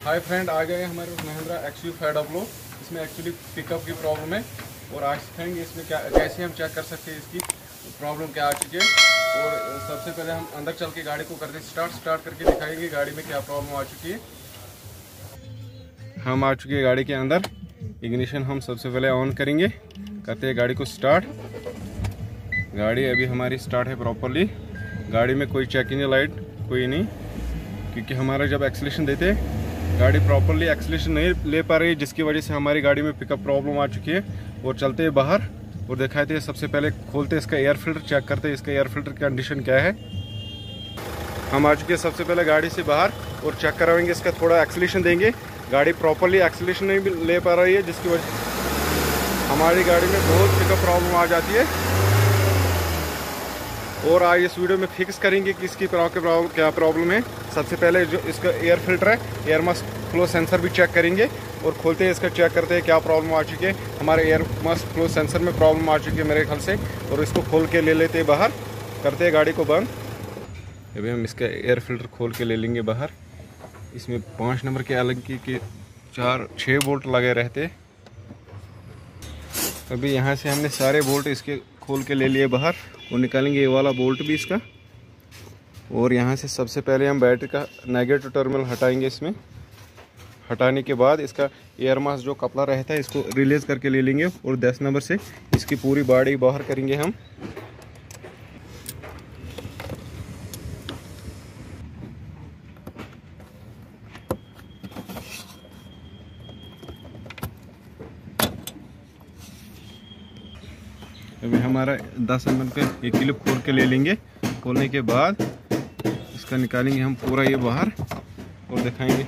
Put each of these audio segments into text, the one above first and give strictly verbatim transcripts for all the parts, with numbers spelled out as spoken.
Hi friend, आ गए हमारे Mahindra X U five W. इसमें एक्चुअली पिकअप की प्रॉब्लम है और आज सिखाएंगे इसमें क्या कैसे हम चेक कर सकते हैं इसकी प्रॉब्लम क्या आ चुकी है। और सबसे पहले हम अंदर चल के गाड़ी को करते हैं स्टार्ट स्टार्ट करके दिखाएंगे गाड़ी में क्या प्रॉब्लम आ चुकी है। हम आ चुके हैं गाड़ी के अंदर। इग्निशन हम सबसे पहले ऑन करेंगे, करते हैं गाड़ी को स्टार्ट। गाड़ी अभी हमारी स्टार्ट है प्रॉपरली। गाड़ी में कोई चेकिंग लाइट कोई नहीं, क्योंकि हमारा जब एक्सीलरेशन देते हैं गाड़ी प्रॉपरली एक्सीलरेशन नहीं ले पा रही, जिसकी वजह से हमारी गाड़ी में पिकअप प्रॉब्लम आ चुकी है। और चलते हैं बाहर और दिखाते हैं। सबसे पहले खोलते हैं इसका एयर फिल्टर, चेक करते हैं इसका एयर फिल्टर की कंडीशन क्या है। हम आ चुके हैं सबसे पहले गाड़ी से बाहर और चेक करवाएंगे इसका, थोड़ा एक्सीलरेशन देंगे। गाड़ी प्रॉपरली एक्सीलरेशन नहीं ले पा रही है, जिसकी वजह हमारी गाड़ी में बहुत पिकअप प्रॉब्लम आ जाती है। और आज इस वीडियो में फिक्स करेंगे कि इसकी प्रॉब्लम क्या प्रॉब्लम है। सबसे पहले जो इसका एयर फिल्टर है, एयर मास फ्लो सेंसर भी चेक करेंगे और खोलते हैं इसका, चेक करते हैं क्या प्रॉब्लम आ चुकी है। हमारे एयर मास फ्लो सेंसर में प्रॉब्लम आ चुकी है मेरे ख्याल से, और इसको खोल के ले लेते हैं बाहर, करते हैं गाड़ी को बंद। अभी हम इसका एयर फिल्टर खोल के ले लेंगे बाहर। इसमें पाँच नंबर के अलग की के चार छः बोल्ट लगे रहते। अभी यहाँ से हमने सारे बोल्ट इसके खोल के ले लिए बाहर और निकालेंगे ये वाला बोल्ट भी इसका। और यहाँ से सबसे पहले हम बैटरी का नेगेटिव टर्मिनल हटाएंगे। इसमें हटाने के बाद इसका एयर मास जो कपड़ा रहता है इसको रिलीज करके ले लेंगे और दस नंबर से इसकी पूरी बॉडी बाहर करेंगे हम। अभी हमारा दस नंबर पे एक क्लिप खोल के ले लेंगे। खोलने के बाद इसका निकालेंगे हम पूरा ये बाहर और दिखाएंगे।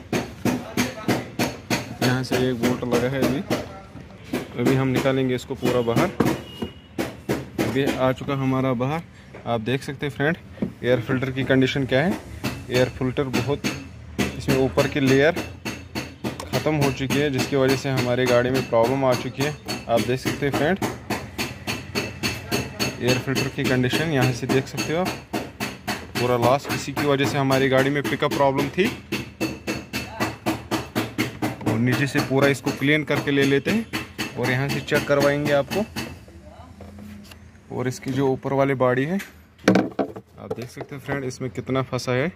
यहाँ से एक बोल्ट लगा है अभी अभी हम निकालेंगे इसको पूरा बाहर। अभी आ चुका हमारा बाहर। आप देख सकते हैं फ्रेंड एयर फिल्टर की कंडीशन क्या है। एयर फिल्टर बहुत इसमें ऊपर की लेयर ख़त्म हो चुकी है, जिसकी वजह से हमारी गाड़ी में प्रॉब्लम आ चुकी है। आप देख सकते हैं फ्रेंड एयर फिल्टर की कंडीशन यहाँ से देख सकते हो आप, पूरा लॉस इसी की वजह से हमारी गाड़ी में पिकअप प्रॉब्लम थी। और नीचे से पूरा इसको क्लीन करके ले लेते हैं और यहाँ से चेक करवाएंगे आपको। और इसकी जो ऊपर वाली बॉडी है आप देख सकते हैं फ्रेंड, इसमें कितना फंसा है।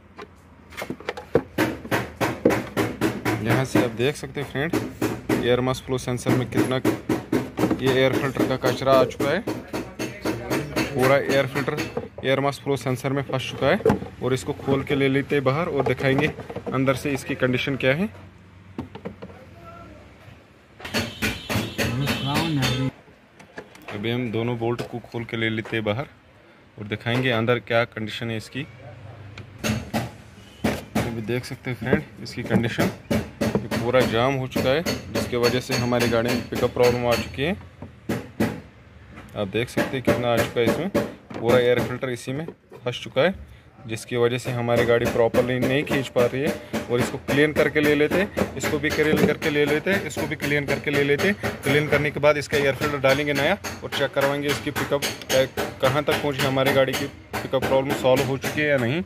यहाँ से आप देख सकते हैं friend air mass flow sensor में कितना ये एयर फिल्टर का कचरा आ चुका है। पूरा air filter air mass flow sensor में फंस चुका है। और इसको खोल के ले लेते हैं बाहर और दिखाएंगे अंदर से इसकी कंडीशन क्या है। अभी हम दोनों बोल्ट को खोल के ले लेते हैं बाहर और दिखाएंगे अंदर क्या कंडीशन है इसकी। अभी देख सकते हैं फ्रेंड इसकी कंडीशन, ये पूरा जाम हो चुका है, जिसकी वजह से हमारी गाड़ी में पिकअप प्रॉब्लम आ चुकी है। आप देख सकते हैं कितना आ चुका है इसमें। पूरा एयर फिल्टर इसी में फंस चुका है, जिसकी वजह से हमारी गाड़ी प्रॉपरली नहीं खींच पा रही है। और इसको क्लीन करके ले लेते, इसको भी क्लीन करके ले लेते, इसको भी क्लीन करके ले लेते। क्लीन करने के बाद इसका एयर फिल्टर डालेंगे नया और चेक करवाएंगे इसकी पिकअप कहाँ तक पहुँची, हमारी गाड़ी की पिकअप प्रॉब्लम सॉल्व हो चुकी है या नहीं।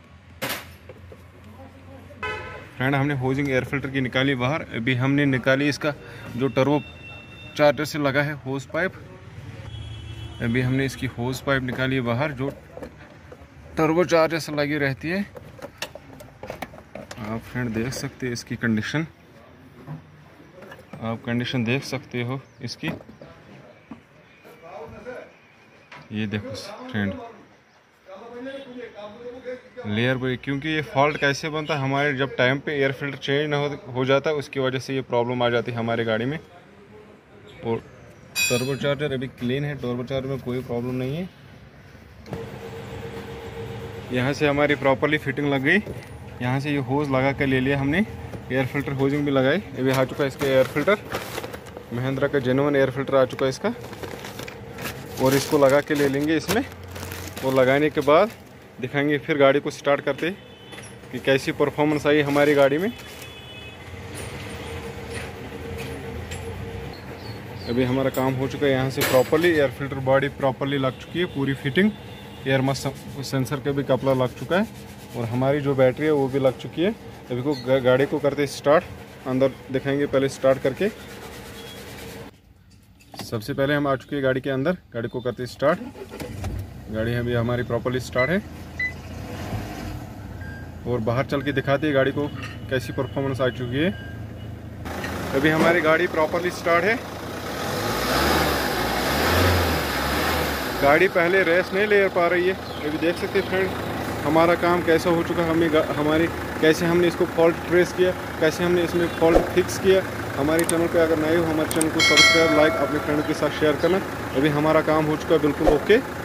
फ्रेंड हमने होजिंग एयर फिल्टर की निकाली बाहर। अभी हमने निकाली इसका जो टर्बो चार्जर से लगा है होज पाइप। अभी हमने इसकी होज पाइप निकाली है बाहर, जो टर्बो चार्जर से लगी रहती है। आप फ्रेंड देख सकते हैं इसकी कंडीशन, आप कंडीशन देख सकते हो इसकी। ये देखो फ्रेंड लेयर पे, क्योंकि ये फॉल्ट कैसे बनता है हमारे, जब टाइम पे एयर फिल्टर चेंज ना हो, हो जाता है, उसकी वजह से ये प्रॉब्लम आ जाती है हमारी गाड़ी में। और टर्बो चार्जर अभी क्लीन है, टर्बो चार्जर में कोई प्रॉब्लम नहीं है। यहाँ से हमारी प्रॉपरली फिटिंग लग गई। यहाँ से ये होज लगा कर ले लिया हमने, एयर फिल्टर होजिंग भी लगाई। अभी आ चुका है इसका एयर फिल्टर, महिंद्रा का जेन्युइन एयर फिल्टर आ चुका है इसका। और इसको लगा के ले लेंगे इसमें, और लगाने के बाद दिखाएंगे फिर गाड़ी को स्टार्ट करते कि कैसी परफॉर्मेंस आई हमारी गाड़ी में। अभी हमारा काम हो चुका है। यहाँ से properly air filter body properly लग चुकी है, पूरी फिटिंग। एयर मास सेंसर का भी कपड़ा लग चुका है और हमारी जो बैटरी है वो भी लग चुकी है। अभी को गाड़ी को करते स्टार्ट, अंदर दिखाएंगे पहले स्टार्ट करके। सबसे पहले हम आ चुके हैं गाड़ी के अंदर, गाड़ी को करते स्टार्ट। गाड़ी अभी हमारी प्रॉपर्ली स्टार्ट है और बाहर चल के दिखाते हैं गाड़ी को कैसी परफॉर्मेंस आ चुकी है। अभी हमारी गाड़ी प्रॉपर्ली स्टार्ट है। गाड़ी पहले रेस नहीं ले पा रही है। अभी देख सकते हैं फ्रेंड हमारा काम कैसा हो चुका है। हमें हमारी कैसे हमने इसको फॉल्ट ट्रेस किया, कैसे हमने इसमें फॉल्ट फिक्स किया। हमारे चैनल पे अगर नए हो हमारे चैनल को सब्सक्राइब, लाइक अपने फ्रेंड के साथ शेयर करना। अभी हमारा काम हो चुका है बिल्कुल ओके।